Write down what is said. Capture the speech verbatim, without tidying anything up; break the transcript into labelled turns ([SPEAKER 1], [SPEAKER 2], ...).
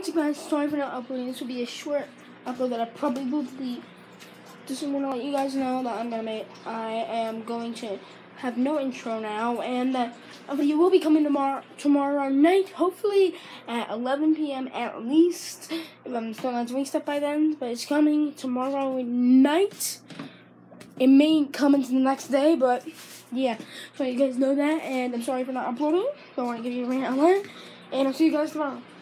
[SPEAKER 1] anyways, guys, sorry for not uploading. This will be a short upload that I probably will delete. Just want to let you guys know that I'm gonna make. I am going to have no intro now, and that a video will be coming tomorrow tomorrow night, hopefully at eleven P M at least. If I'm still not doing stuff by then, but it's coming tomorrow night. It may come into the next day, but yeah, so you guys know that. And I'm sorry for not uploading. Don't want to give you a rant on that, and I'll see you guys tomorrow.